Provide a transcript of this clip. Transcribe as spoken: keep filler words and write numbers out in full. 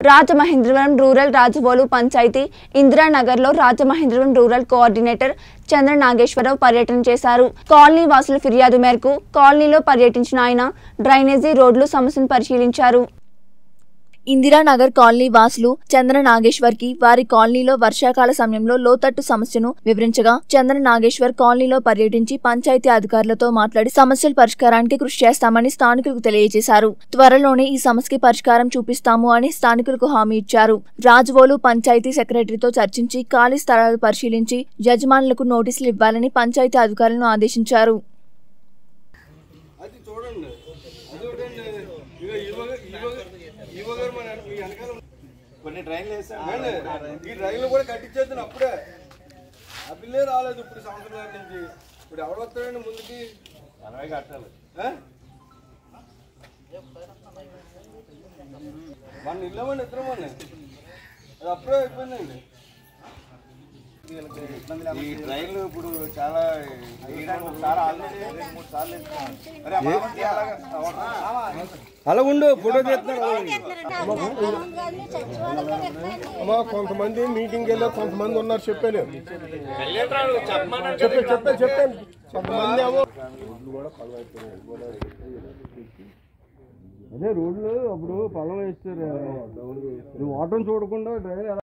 Rajamahendravaram rural Rajavolu panchayati Indiranagar లో Rajamahendravaram rural coordinator Chandra Nageswararao పర్యటన చేశారు. కాలనీ వాసుల ఫిర్యాదు మేరకు కాలనీలో పర్యటించిన ఆయన డ్రైనేజీ రోడ్లు సమస్యను పరిశీలించారు. ఇందిరానగర్ కాలనీ వాసులు చంద్ర నాగేశ్వర్ కి వారి కాలనీలో వర్షాకాల సమయంలో లోతట్టు సమస్యను వివరించగా చంద్ర నాగేశ్వర్ కాలనీలో పర్యటించి పంచాయతీ అధికారులతో మాట్లాడి సమస్యల పరిష్కారానికి కృషి చేస్తామని స్థానికులకు తెలియజేశారు. త్వరలోనే ఈ సమస్యకి పరిష్కారం చూపిస్తాము అని స్థానికులకు హామీ ఇచ్చారు. రాజవోలు పంచాయతీ సెక్రటరీతో చర్చించి ఖాళీ స్థలాలు పరిశీలించి యజమానులకు నోటీసులు ఇవ్వాలని పంచాయతీ అధికారులను ఆదేశించారు. కొన్ని ట్రైన్లు వేసాను ఈ ట్రైన్లు కూడా కట్టించేద్దాను అప్పుడే ఆ బిల్లే రాలేదు. ఇప్పుడు సంవత్సరాల నుంచి ఇప్పుడు ఎవరు వస్తాడండి ముందుకి అరవై కట్టాలి. మన ఇల్లమండి ఇద్దరమని అది అప్పుడే అయిపోయిందండి. ఈ ట్రైన్లు ఇప్పుడు చాలా చాలా ఆల్రెడీ మూడు సార్లు అలా ఉండు ఫోటో తీస్తున్నారు. కొంతమంది మీటింగ్ వెళ్ళా కొంతమంది ఉన్నారు చెప్పాను చెప్పే చెప్పే చెప్పాను కొంతమంది ఏమో అదే రోడ్లు అప్పుడు పొలం వేస్తారు వాటర్ చూడకుండా డ్రైవర్